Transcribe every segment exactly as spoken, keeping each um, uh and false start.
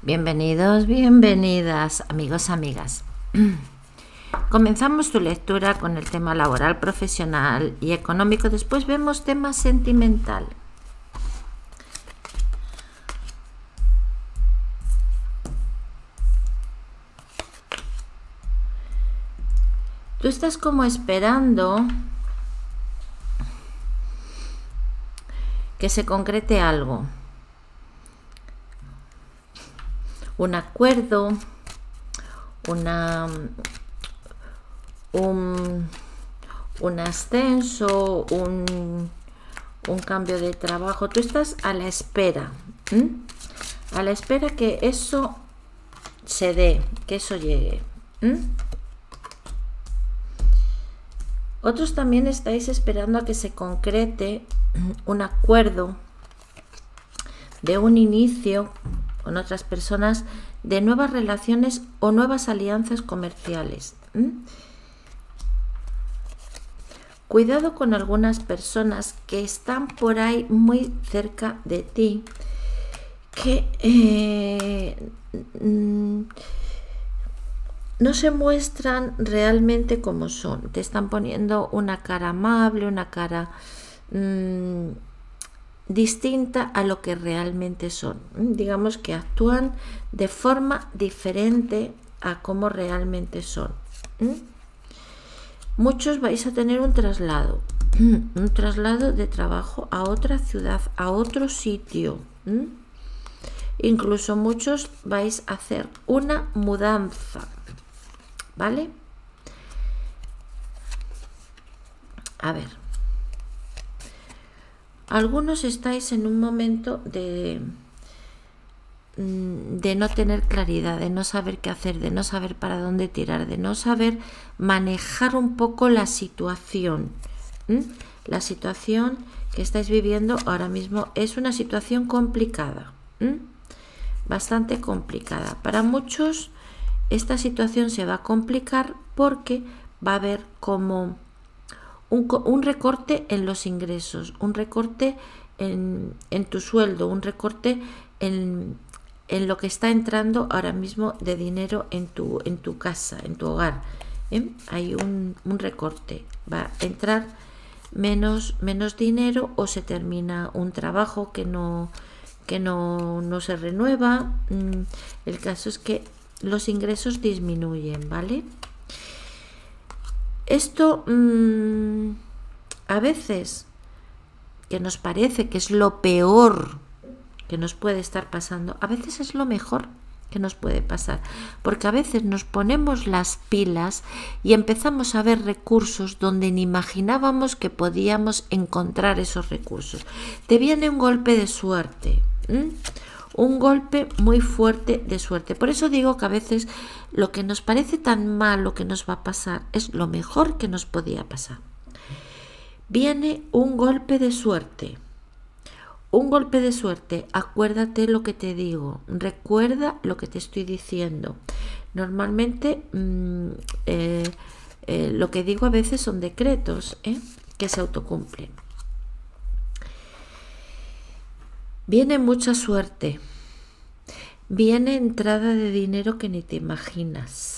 Bienvenidos, bienvenidas, amigos, amigas. Comenzamos tu lectura con el tema laboral, profesional y económico. Después vemos tema sentimental. Tú estás como esperando que se concrete algo. Un acuerdo, una, un, un ascenso, un, un cambio de trabajo. Tú estás a la espera, ¿eh? a la espera que eso se dé, que eso llegue. ¿eh? Otros también estáis esperando a que se concrete un acuerdo de un inicio con otras personas, de nuevas relaciones o nuevas alianzas comerciales. ¿Mm? Cuidado con algunas personas que están por ahí muy cerca de ti, que eh, no se muestran realmente como son. Te están poniendo una cara amable, una cara mmm, distinta a lo que realmente son. Digamos que actúan de forma diferente a cómo realmente son. Muchos vais a tener un traslado, un traslado de trabajo a otra ciudad, a otro sitio. Incluso muchos vais a hacer una mudanza, ¿vale? A ver. Algunos estáis en un momento de, de no tener claridad, de no saber qué hacer, de no saber para dónde tirar, de no saber manejar un poco la situación. ¿Mm? La situación que estáis viviendo ahora mismo es una situación complicada, ¿Mm? bastante complicada. Para muchos esta situación se va a complicar porque va a haber como Un, un recorte en los ingresos, un recorte en, en tu sueldo, un recorte en, en lo que está entrando ahora mismo de dinero en tu, en tu casa, en tu hogar. ¿eh? Hay un, un recorte, va a entrar menos, menos dinero o se termina un trabajo que no, que no, no se renueva. El caso es que los ingresos disminuyen, ¿vale? Esto mmm, a veces que nos parece que es lo peor que nos puede estar pasando, a veces es lo mejor que nos puede pasar, porque a veces nos ponemos las pilas y empezamos a ver recursos donde ni imaginábamos que podíamos encontrar esos recursos. Te viene un golpe de suerte, ¿eh? Un golpe muy fuerte de suerte. Por eso digo que a veces lo que nos parece tan mal, lo que nos va a pasar, es lo mejor que nos podía pasar. Viene un golpe de suerte. Un golpe de suerte. Acuérdate lo que te digo. Recuerda lo que te estoy diciendo. Normalmente mmm, eh, eh, lo que digo a veces son decretos ¿eh? que se autocumplen. Viene mucha suerte, viene entrada de dinero que ni te imaginas,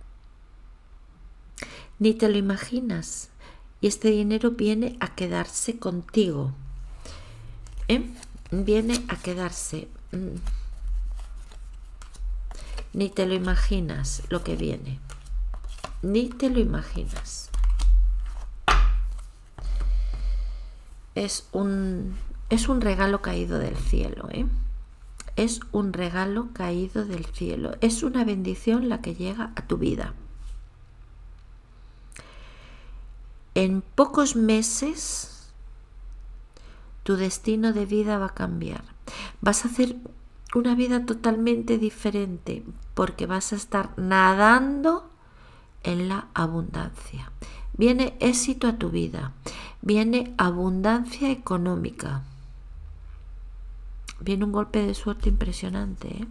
ni te lo imaginas, y este dinero viene a quedarse contigo, ¿eh? viene a quedarse, ni te lo imaginas lo que viene, ni te lo imaginas. Es un... Es un regalo caído del cielo, ¿eh? Es un regalo caído del cielo. Es una bendición la que llega a tu vida. En pocos meses tu destino de vida va a cambiar. Vas a hacer una vida totalmente diferente porque vas a estar nadando en la abundancia. Viene éxito a tu vida. Viene abundancia económica. Viene un golpe de suerte impresionante, ¿eh?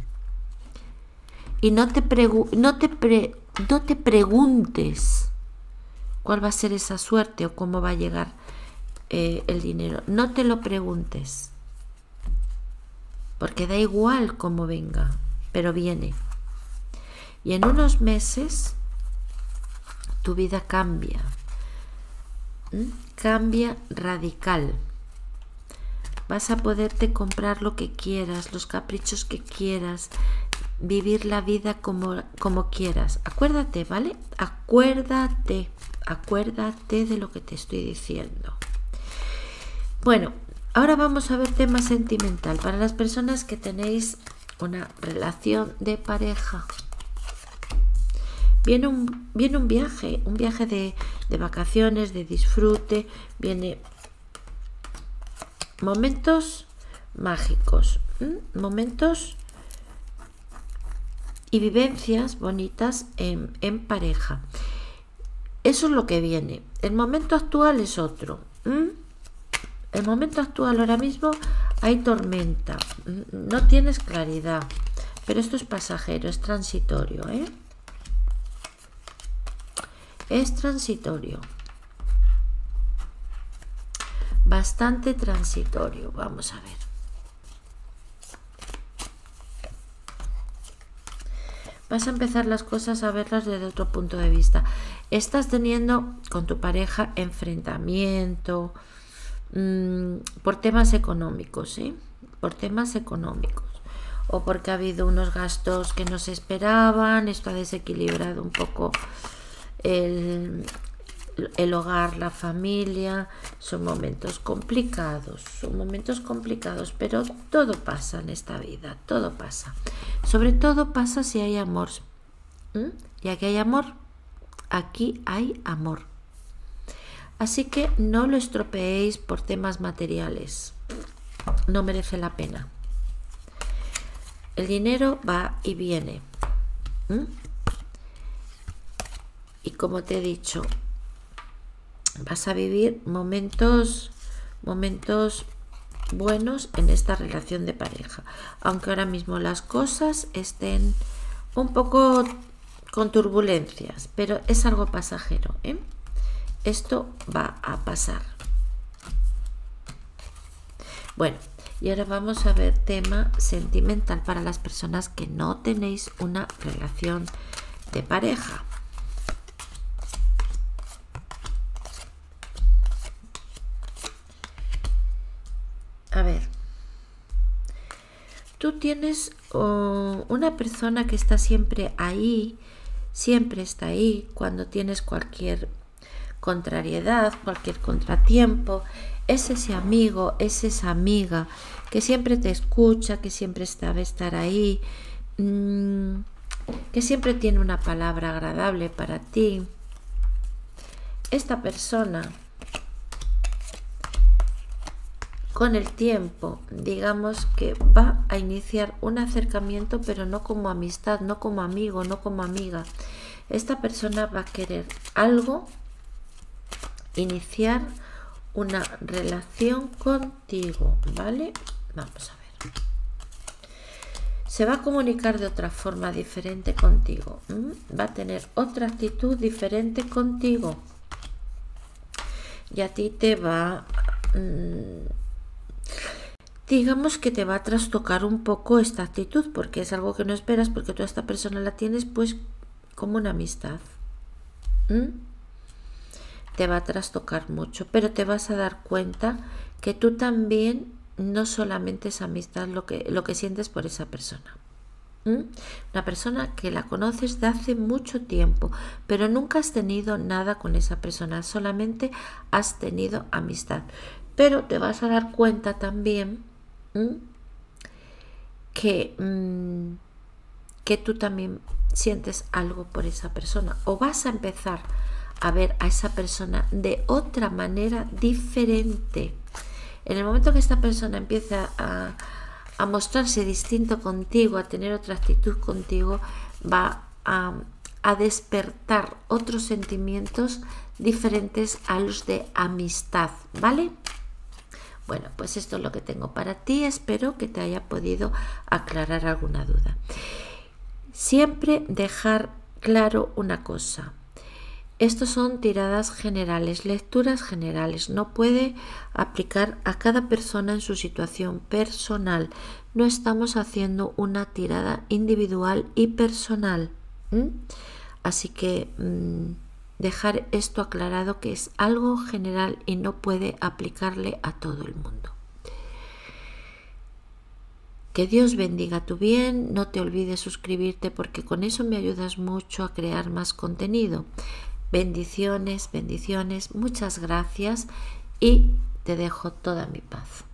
Y no te, no, te pre no te preguntes cuál va a ser esa suerte o cómo va a llegar eh, el dinero. No te lo preguntes. porque da igual cómo venga, pero viene. Y en unos meses tu vida cambia, ¿Mm? cambia radical. Vas a poderte comprar lo que quieras, los caprichos que quieras, vivir la vida como, como quieras. Acuérdate, ¿vale? Acuérdate, acuérdate de lo que te estoy diciendo. Bueno, ahora vamos a ver tema sentimental. Para las personas que tenéis una relación de pareja. Viene un, viene un viaje, un viaje de, de vacaciones, de disfrute, viene momentos mágicos, ¿m? momentos y vivencias bonitas en, en pareja. Eso es lo que viene. El momento actual es otro. ¿m? El momento actual ahora mismo hay tormenta, no tienes claridad, pero esto es pasajero, es transitorio, ¿eh? Es transitorio. Bastante transitorio. Vamos a ver. Vas a empezar las cosas a verlas desde otro punto de vista. Estás teniendo con tu pareja enfrentamiento mmm, por temas económicos, ¿eh? Por temas económicos. O porque ha habido unos gastos que no se esperaban. Esto ha desequilibrado un poco el, el hogar, la familia. Son momentos complicados, son momentos complicados, pero todo pasa en esta vida, todo pasa. Sobre todo pasa si hay amor. ¿Mm? Y aquí hay amor, aquí hay amor. Así que no lo estropeéis por temas materiales, no merece la pena. El dinero va y viene. ¿Mm? Y como te he dicho, vas a vivir momentos, momentos buenos en esta relación de pareja. Aunque ahora mismo las cosas estén un poco con turbulencias, pero es algo pasajero, ¿eh? Esto va a pasar. Bueno, y ahora vamos a ver tema sentimental para las personas que no tenéis una relación de pareja. A ver, tú tienes uh, una persona que está siempre ahí, siempre está ahí cuando tienes cualquier contrariedad, cualquier contratiempo. Es ese amigo, es esa amiga que siempre te escucha, que siempre sabe estar ahí, mmm, que siempre tiene una palabra agradable para ti. Esta persona, con el tiempo, digamos que va a iniciar un acercamiento, pero no como amistad, no como amigo, no como amiga. Esta persona va a querer algo, iniciar una relación contigo, ¿vale? Vamos a ver. Se va a comunicar de otra forma diferente contigo. ¿Mm? Va a tener otra actitud diferente contigo. Y a ti te va... Mmm, digamos que te va a trastocar un poco esta actitud, porque es algo que no esperas, porque tú a esta persona la tienes pues como una amistad. ¿Mm? Te va a trastocar mucho, pero te vas a dar cuenta que tú también no solamente es amistad lo que, lo que sientes por esa persona. ¿Mm? Una persona que la conoces de hace mucho tiempo, pero nunca has tenido nada con esa persona, solamente has tenido amistad. Pero te vas a dar cuenta también ¿m? que, mmm, que tú también sientes algo por esa persona, o vas a empezar a ver a esa persona de otra manera diferente. En el momento que esta persona empieza a, a mostrarse distinto contigo, a tener otra actitud contigo, va a, a despertar otros sentimientos diferentes a los de amistad, ¿vale? Bueno, pues esto es lo que tengo para ti. Espero que te haya podido aclarar alguna duda. Siempre dejar claro una cosa. Estos son tiradas generales, lecturas generales. No puede aplicar a cada persona en su situación personal. no estamos haciendo una tirada individual y personal. ¿Mm? Así que mmm, dejar esto aclarado, que es algo general y no puede aplicarle a todo el mundo. Que Dios bendiga tu bien. No te olvides suscribirte, porque con eso me ayudas mucho a crear más contenido. Bendiciones, bendiciones, muchas gracias y te dejo toda mi paz.